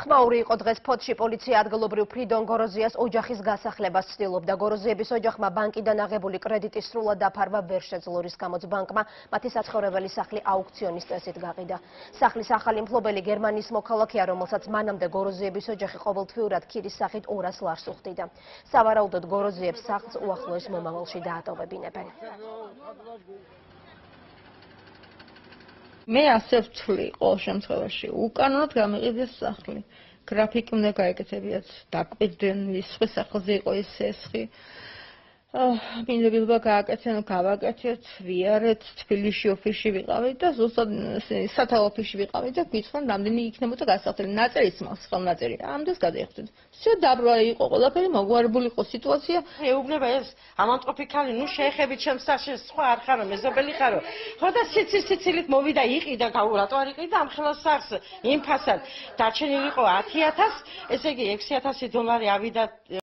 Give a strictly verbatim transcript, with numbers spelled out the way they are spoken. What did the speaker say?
ხმაური იყო დღეს ფოთში პოლიცია ადგილობრივ ფრიდონ გოროზიას ოჯახის გასახლებას ცდილობდა. გოროზიების ოჯახმა ბანკიდან აღებული კრედიტის სრულად დაფარვა ვერ შეძლო, რის გამოც ბანკმა მათი საცხოვრებელი სახლი აუქციონის წესით გაყიდა. სახლის ახალი მფლობელი გერმანიის მოქალაქეა, რომელსაც მანამდე გოროზიების ოჯახი ყოველთვიურად ქირის სახით ორას ლარს უხდიდა. სავარაუდოდ გოროზიებს სახლს უახლოეს მომავალში დაატოვებინებენ. მე ასე ვთვლი ყოველ შემთხვევაში უკანონოდ გამიყიდეს სახლი. გრაფიკი უნდა გაეკეთებიათ, დაკვირდნენ ვის სხვის სახლზე იყო ეს სესხი. მინდებილობა გააკეთენ, გავაკეთეთ, ვიარეთ, თბილისში ოფისში ვიყავით და ზუსტად სათავო ოფისში ვიყავით და გითხრან რამდენი იქნებოდა გასახდელი. ნაწერიც მაქვს ხელნაწერი. ამდენს გადაიხდით. всё დაბრა იყო ყველაფერი, მოგვარებული იყო სიტუაცია. ეუბნება ეს ამანტროფი ქალი, ნუ შეეხები ჩემს სახში, სხვა არ ხარო, მეზობელი ხარო. ხო და სიცილ სიცილით მოვიდა, იყიდა, გაურატო არ იყიდა ამ ხელას სახს იმ ფასად. დარჩენილი იყო ათი ათასი, ესე იგი ექვსი ათასი დოლარი ავიდა